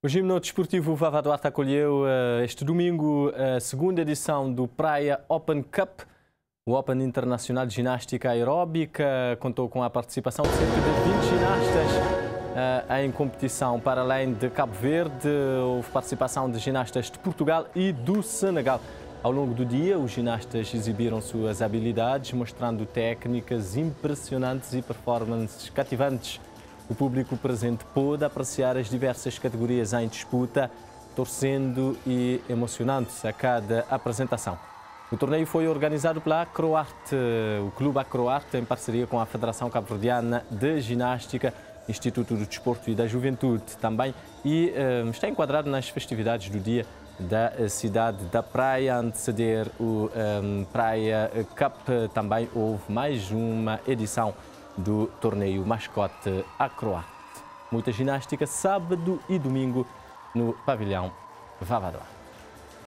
O Gimnasio Desportivo Vava Duarte acolheu este domingo a segunda edição do Praia Open Cup. O Open Internacional de Ginástica Aeróbica contou com a participação de cerca de 20 ginastas em competição. Para além de Cabo Verde, houve participação de ginastas de Portugal e do Senegal. Ao longo do dia, os ginastas exibiram suas habilidades, mostrando técnicas impressionantes e performances cativantes. O público presente pôde apreciar as diversas categorias em disputa, torcendo e emocionando-se a cada apresentação. O torneio foi organizado pela Acroarte, o Clube Acroarte, em parceria com a Federação Cabo-Verdiana de Ginástica, Instituto do Desporto e da Juventude também, e está enquadrado nas festividades do dia da cidade da Praia. A anteceder o Praia Cup também houve mais uma edição do torneio Mascote Acroarte. Muita ginástica sábado e domingo no pavilhão Vava Duarte.